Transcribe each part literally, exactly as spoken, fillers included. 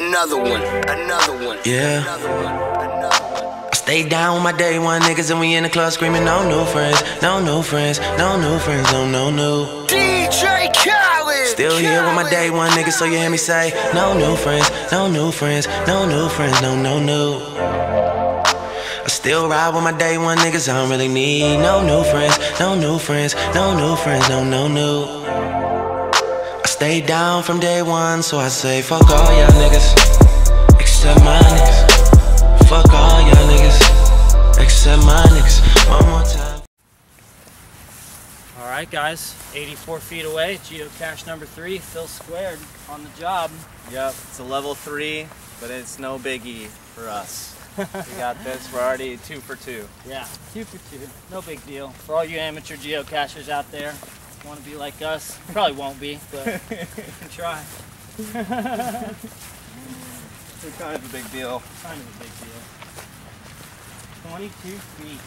Another one, another one. Yeah. Another one, another one. I stay down with my day one niggas and we in the club screaming no new friends, no new friends, no new friends, no no new. D J Khaled. Still here with my day one niggas, so you hear me say no new friends, no new friends, no new friends, no no new. I still ride with my day one niggas, I don't really need no new friends, no new friends, no new friends, no no new. I stay down from day one, so I say fuck all y'all niggas, except my niggas. Fuck all y'all niggas, except my niggas. One more time. Alright guys, eighty-four feet away, geocache number three, Phil Squared on the job. Yep, it's a level three, but it's no biggie for us. We got this, we're already two for two. Yeah, two for two, no big deal. For all you amateur geocachers out there, want to be like us, probably won't be, but you can try. It's kind of a big deal. Kind of a big deal. twenty-two feet.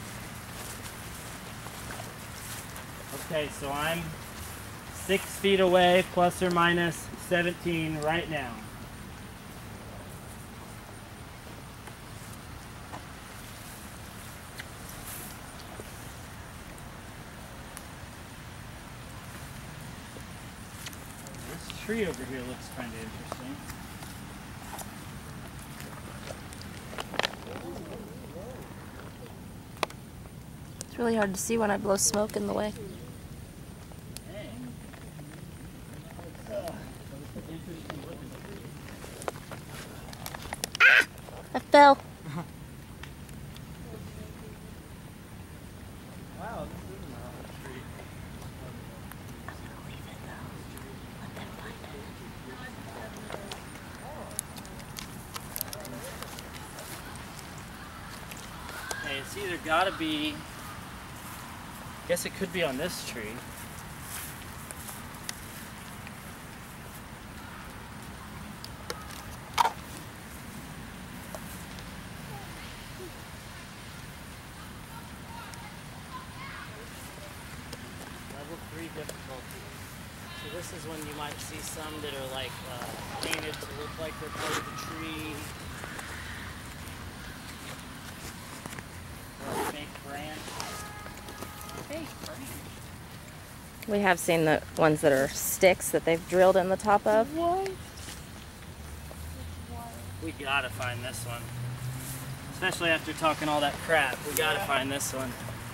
Okay, so I'm six feet away, plus or minus seventeen right now. This tree over here looks kind of interesting. It's really hard to see when I blow smoke in the way. Ah! I fell. Wow, this is not a tree. I'm gonna leave it though. Let them find it. Okay, it's either gotta be, I guess it could be on this tree. Level three difficulty. So this is when you might see some that are like uh, painted to look like they're part of the tree. Or a fake branch. Fake branch. We have seen the ones that are sticks that they've drilled in the top of. What? We gotta find this one. Especially after talking all that crap. We gotta find this one.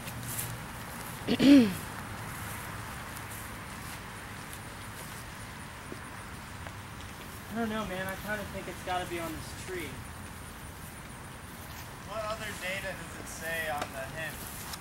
I don't know, man. I kind of think it's gotta be on this tree. What other data does it say on the hint?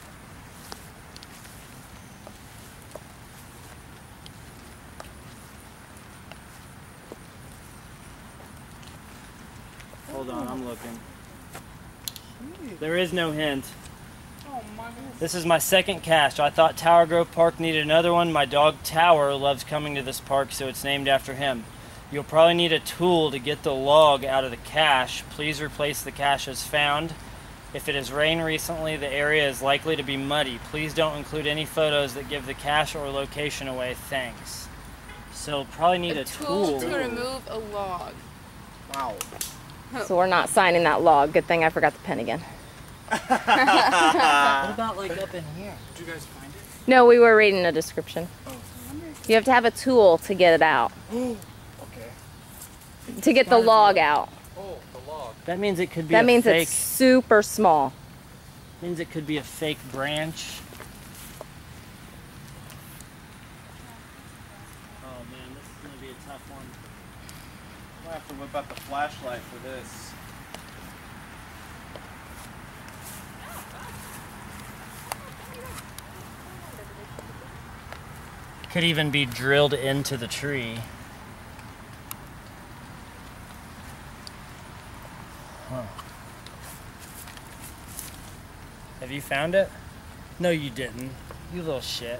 Hold on, I'm looking. There is no hint. This is my second cache. I thought Tower Grove Park needed another one. My dog Tower loves coming to this park, so it's named after him. You'll probably need a tool to get the log out of the cache. Please replace the cache as found. If it has rained recently, the area is likely to be muddy. Please don't include any photos that give the cache or location away. Thanks. So probably need a, a tool, tool to remove a log. Wow. So we're not signing that log. Good thing I forgot the pen again. What about like up in here? Did you guys find it? No, we were reading a description. Oh, You have to have a tool to get it out. okay. To get the log out. Oh, the log. That means it could be That a means fake. it's super small. Means it could be a fake branch. Oh man, this is gonna be a tough one. I'll have to whip out the flashlight for this. Could even be drilled into the tree. Huh. Have you found it? No, you didn't. You little shit.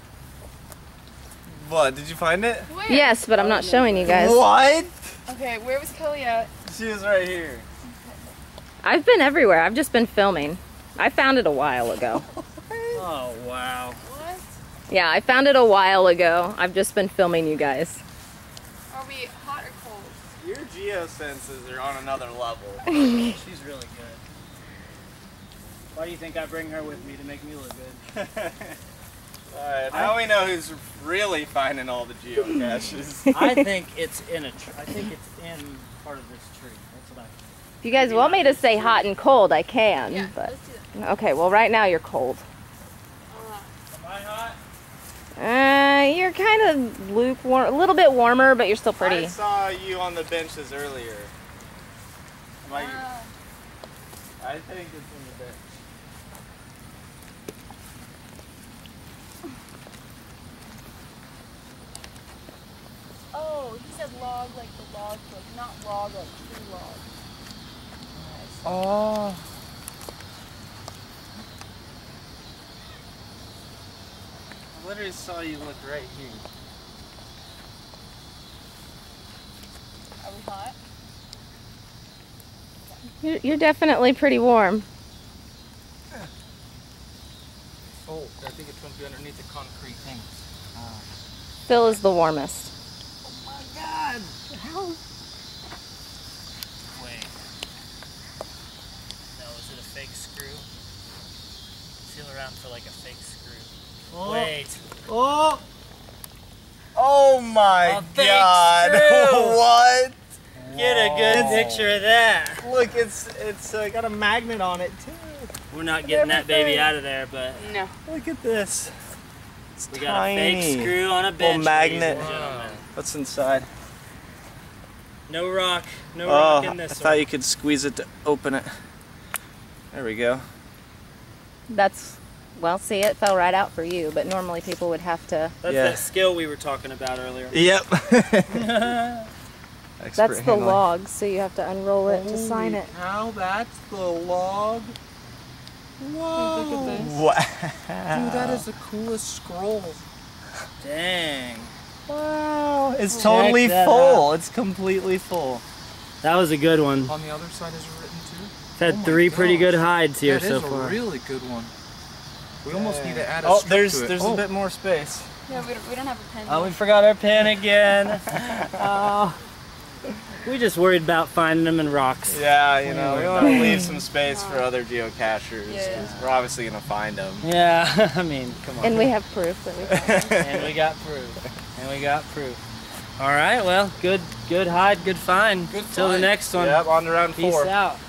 What? Did you find it? Where? Yes, but I'm not showing you guys. What? Okay, where was Kelly at? She was right here. I've been everywhere. I've just been filming. I found it a while ago. Oh, wow. What? Yeah, I found it a while ago. I've just been filming you guys. Over we hot or cold? Your geosenses are on another level. She's really good. Why do you think I bring her with me to make me look good? Alright, now we know who's really finding all the geocaches. I think it's in a. Tr I think it's in part of this tree. That's what I. If you guys want me to say hot and cold, I can. Yeah, but let's do that. okay, well right now you're cold. Uh, Am I hot? Uh, you're kind of lukewarm, a little bit warmer, but you're still pretty. I saw you on the benches earlier. Am I, uh, I think it's in the bench. oh, he said log like the log book, not log like tree log. Oh. I literally saw you look right here. Are we hot? You're, you're definitely pretty warm. Oh, I think it's going to be underneath the concrete thing. Phil is the warmest. Oh my god! How? Wait. No, is it a fake screw? Feel around for like a fake screw. Oh. Wait. Oh! Oh my A fake god! screw. What? Get a good Whoa. picture of that. Look, it's it's uh, got a magnet on it too. We're not getting that baby everything. out of there, but No. Look at this. It's we tiny. got a fake screw on a bench. magnet. ladies and gentlemen. What's inside? No rock. No Oh, rock I in this thought one. you could squeeze it to open it. There we go. That's, well, see, it fell right out for you, but normally people would have to. That's Yeah. that skill we were talking about earlier. Yep. That's the log, so you have to unroll it to sign it. How? That's the log. Whoa! Look at this. Wow. Dude, that is the coolest scroll. Dang. Wow. It's Check totally that full. It's completely full. That was a good one. On the other side is it written too? I've had Oh my three pretty gosh. good hides here That so is a far. really good one. We almost need to add a Oh, strip there's to it. there's oh. a bit more space. Yeah, we don't, we don't have a pen. Oh, we forgot our pen again. Oh. We just worried about finding them in rocks. Yeah, you know, we want to leave some space for other geocachers because Yeah. we're obviously gonna find them. Yeah, I mean, come on. And we have proof that we found it. And we got proof. And we got proof. All right, well, good good hide, good find. Good Till the find. next one. Yep, on to round Peace four. out.